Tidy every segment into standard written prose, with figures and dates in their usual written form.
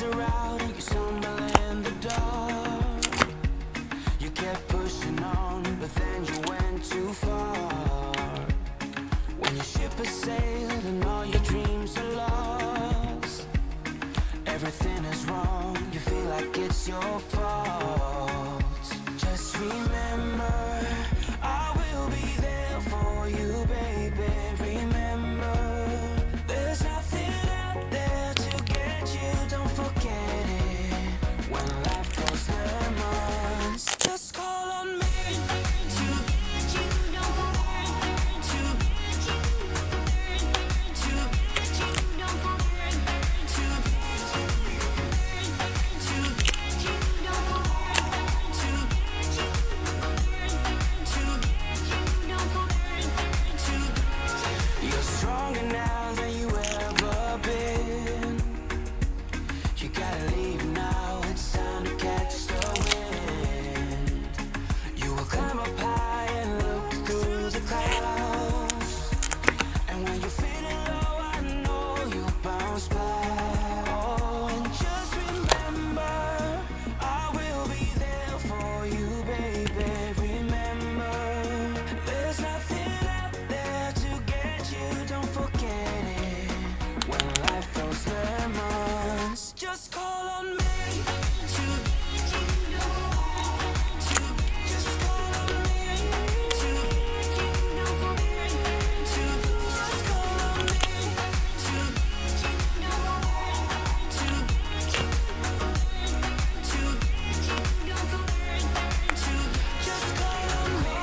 are out and you stumble in the dark. You kept pushing on, but then you went too far. When your ship has sailed and all your dreams are lost, everything is wrong, you feel like it's your fault. Just remember, I will be there for you, baby. Remember, there's nothing out there to get you, don't forget it. When life throws lemons, just call on me to get you, don't forget to get you, to get you, don't forget to get you, to get you, don't forget to get you, to get you, don't forget to get you. You're stronger now than you ever been. You gotta leave now, it's time to catch the wind. You will climb up high and look through the clouds, and when you're feeling low, I know you'll bounce back. Oh, and just remember, I will be there for you, baby. Remember, there's nothing out there to get you, don't forget it. When life throws lemons, just call on me to get you, to just call on me to get you, don't forget to just call on me to get you, don't forget to get you, to get you, don't forget to just call on me,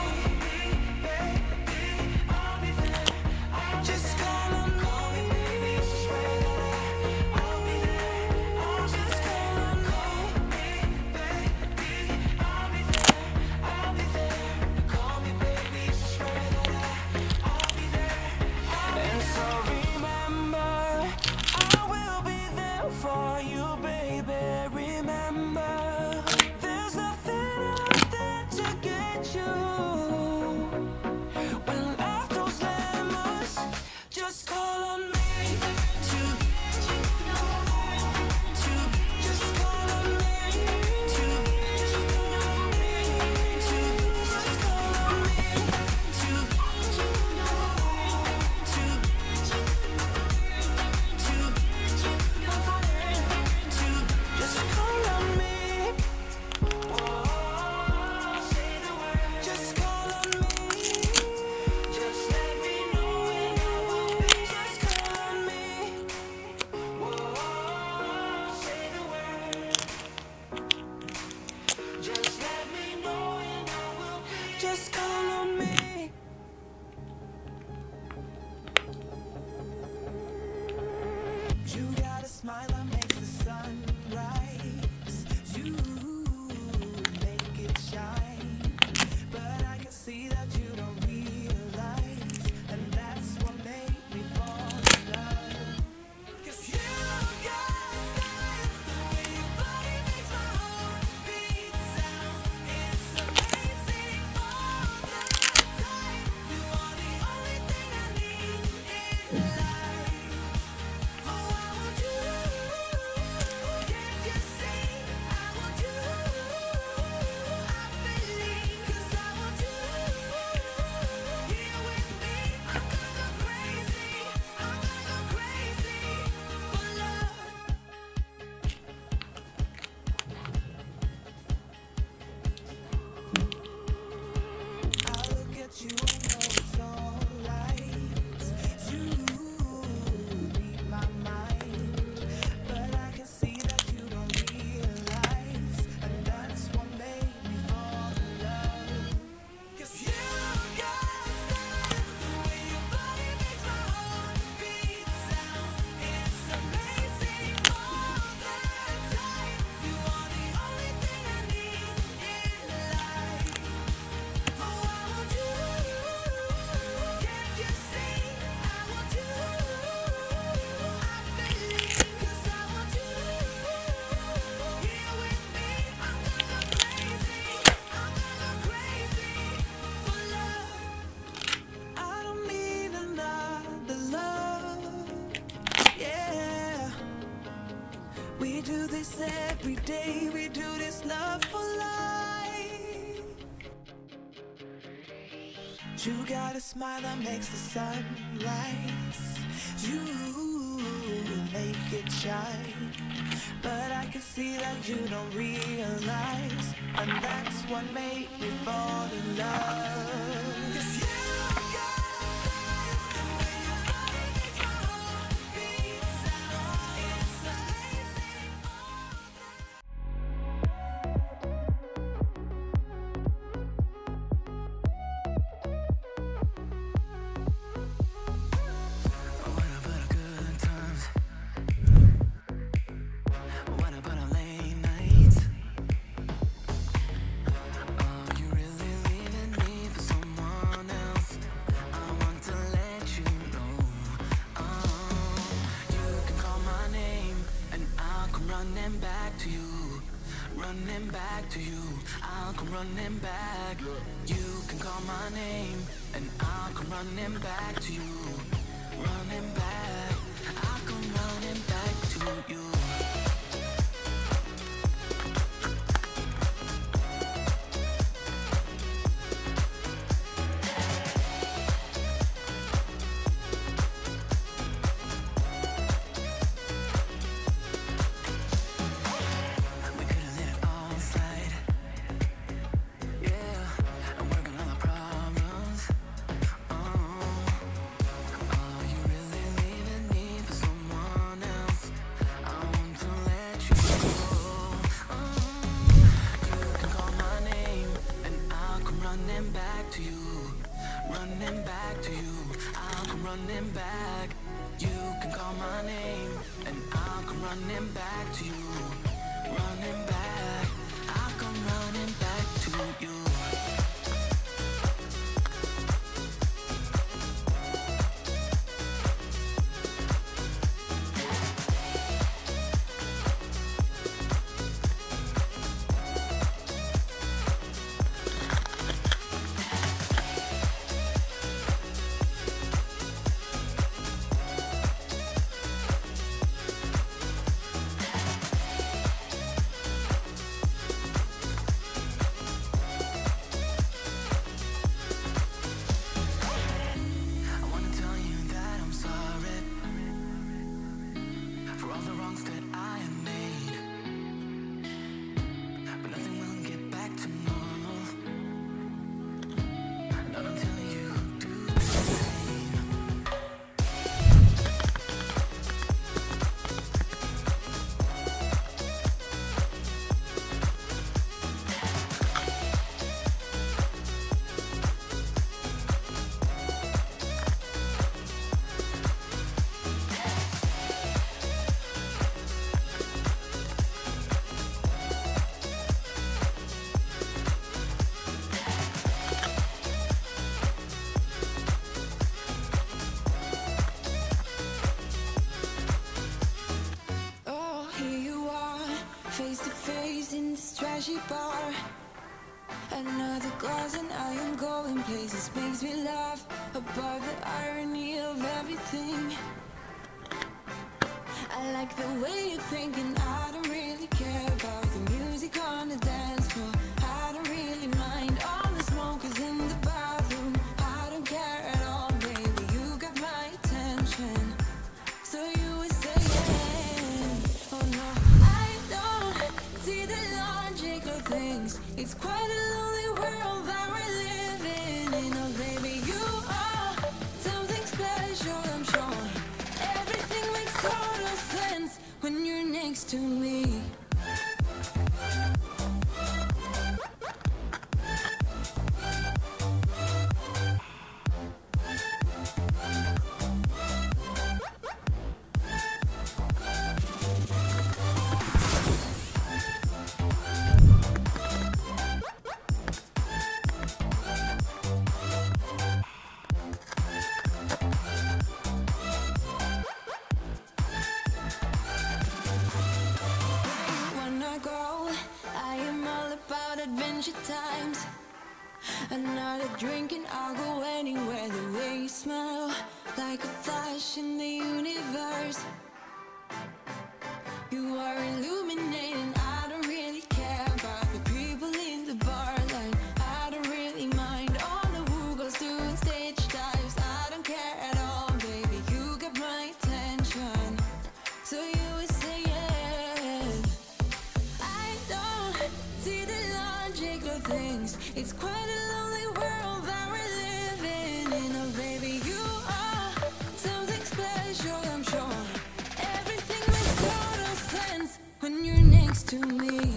baby, I'll be there. Just call on me, baby, swear that I'll be there. I'll just call on me, baby, I'll be there. I'll be there. Call me, baby, swear that I'll be there. And so remember, I will be there for you, baby. Remember, there's nothing out there to get you. When life throws lemons, just call on me to get you, don't forget to just call on me to just call on me to just call on me to get you, don't forget to get you, to get you, don't forget to just call on me. Whoa, say the word. Just call on me. Just let me know and I will be. Just call on me. Whoa, say the word. Just let me know and I will be. Just call on me. You got a smile that makes the sun rise. You make it shine. But I can see that you don't realize, and that's what made me fall in love. 'Cause you got style, the way your body makes my heart beat sound. It's amazing all the time. You are the only thing I need in life. Oh, I want you. Can't you see? I want you. I believe, 'cause I want you here with me. I'm gonna go crazy. I'm gonna go crazy for love. I look at you and know it's alright. You read my mind, but I can see that you don't realize, and that's what made me fall in love. 'Cause you got style, the way your body makes my heart beat sound. It's amazing all the time. You are the only thing I need in life. Oh, I want you. Can't you see? I want you. I believe, 'cause I want you here with me. I'm gonna go crazy. I'm gonna go crazy for love. I don't need another love. Yeah, we do this cause every day we do this love for life. You got a smile that makes the sun rise. You make it shine, but I can see that you don't realize, and that's what made me fall in love. 'Cause you got a style, the way your body makes my heart beat, and it's amazing. What about a good times? What about a late nights? Oh, you really leaving me for someone else? I want to let you know. Oh, you can call my name and I'll come running back to you. Running back to you, I'll come running back. You can call my name and I'll come running back to you. Running back, I'll come running back to you. We could've let it all slide, yeah, and work on all the problems. Oh, you really leaving me for someone else? I want to let you know. You can call my name and I'll come running back to you. Running back to you, I'll come running back. You can call my name and I'll come running back to you. Running back, I'll come running back to you. I wanna tell you that I'm sorry for all the wrongs that I have made, but nothing will get back to normal, not until you do the same. Oh, here you are, face to face in this trashy bar. Another glass and I am going places. Makes me laugh about the irony of everything. I like the way you're thinking. I don't really care about the music on the dance floor. I don't really mind all the smokers in the bathroom. I don't care at all, baby, you got my attention. So you were saying, oh no, I don't see the logic of things. It's quite a lonely world that we're living in. Oh baby, you are something special, I'm sure. Everything makes total sense when you're next to me. Times another drink and I'll go anywhere. The way you smell, like a flash in the universe. You are illuminating always saying I don't see the logic of things. It's quite a lonely world that we're living in. Oh baby, you are something special, I'm sure. Everything makes total sense when you're next to me.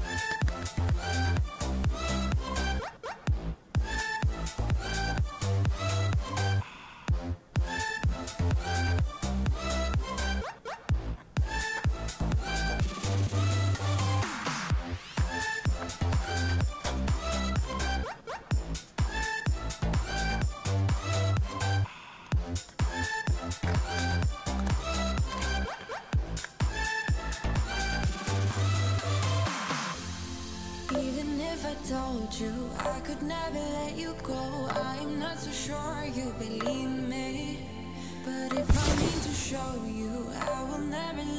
Even if I told you I could never let you go, I'm not so sure you believe me. But if I mean to show you, I will never